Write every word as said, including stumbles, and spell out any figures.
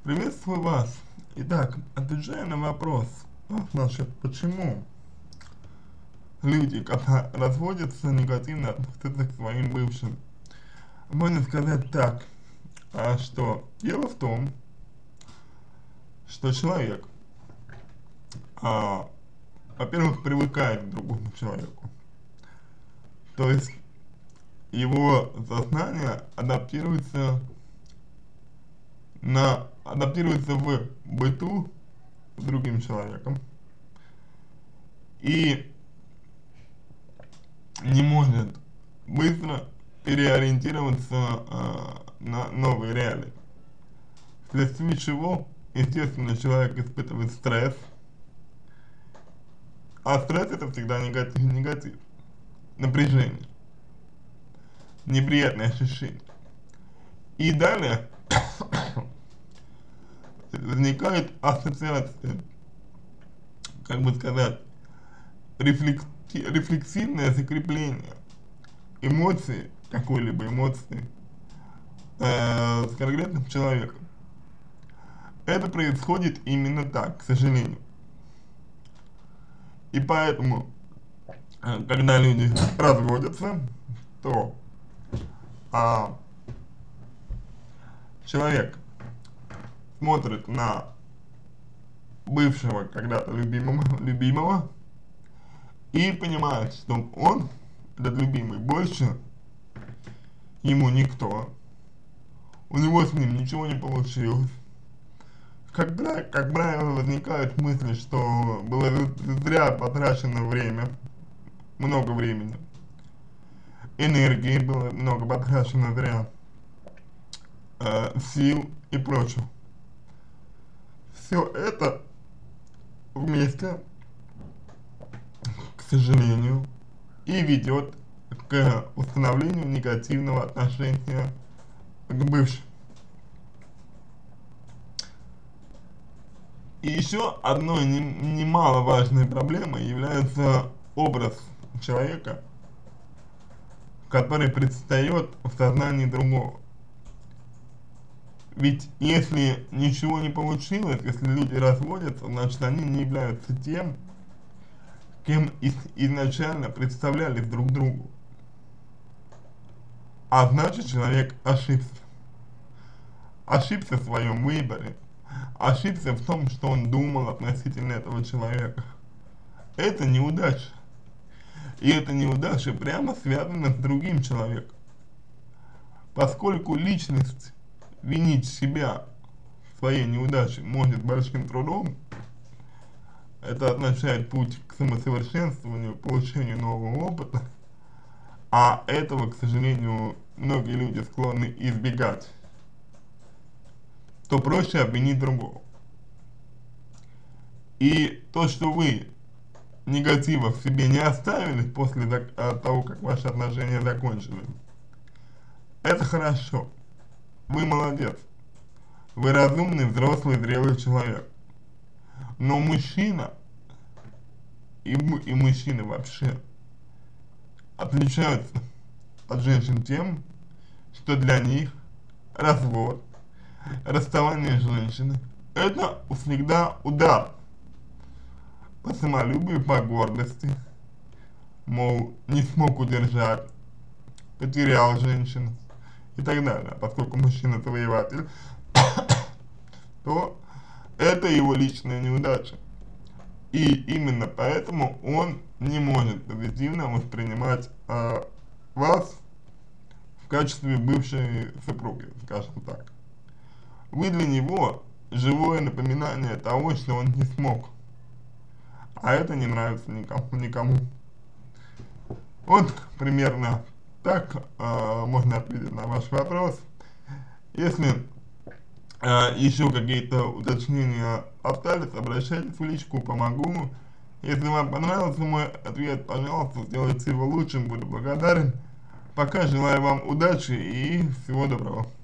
Приветствую вас. Итак, отвечая на вопрос, ну, значит, почему люди, когда разводятся, негативно относятся к своим бывшим, можно сказать так, а что дело в том, что человек, а, во-первых, привыкает к другому человеку, то есть его сознание адаптируется на адаптируется в быту с другим человеком и не может быстро переориентироваться э, на новые реалии. Вследствие чего, естественно, человек испытывает стресс, а стресс это всегда негатив, негатив, напряжение, неприятное ощущение. И далее возникает ассоциация, как бы сказать, рефлекс, рефлексивное закрепление эмоций, какой-либо эмоции э, с конкретным человеком. Это происходит именно так, к сожалению. И поэтому, э, когда люди разводятся, то а, человек смотрит на бывшего когда-то любимого, любимого и понимает, что он, этот любимый, больше ему никто, у него с ним ничего не получилось. Как, как правило, возникают мысли, что было зря потрачено время, много времени, энергии было много потрачено зря, э, сил и прочего. Все это вместе, к сожалению, и ведет к установлению негативного отношения к бывшим. И еще одной немаловажной проблемой является образ человека, который предстает в сознании другого. Ведь если ничего не получилось, если люди разводятся, значит они не являются тем, кем изначально представлялись друг другу. А значит, человек ошибся. Ошибся в своем выборе. Ошибся в том, что он думал относительно этого человека. Это неудача. И эта неудача прямо связана с другим человеком. Поскольку личность винить себя в своей неудаче может большим трудом, это означает путь к самосовершенствованию, получению нового опыта, а этого, к сожалению, многие люди склонны избегать, то проще обвинить другого. И то, что вы негатива в себе не оставили после того, как ваши отношения закончились, это хорошо. Вы молодец. Вы разумный, взрослый, зрелый человек. Но мужчина и, и мужчины вообще отличаются от женщин тем, что для них развод, расставание с женщиной — это всегда удар по самолюбию, по гордости, мол, не смог удержать, потерял женщину и так далее. Поскольку мужчина завоеватель, то это его личная неудача. И именно поэтому он не может позитивно воспринимать э, вас в качестве бывшей супруги, скажем так. Вы для него живое напоминание того, что он не смог. А это не нравится никому. никому. Вот примерно так э, можно ответить на ваш вопрос. Если э, еще какие-то уточнения остались, обращайтесь в личку, помогу. Если вам понравился мой ответ, пожалуйста, сделайте его лучшим, буду благодарен. Пока желаю вам удачи и всего доброго.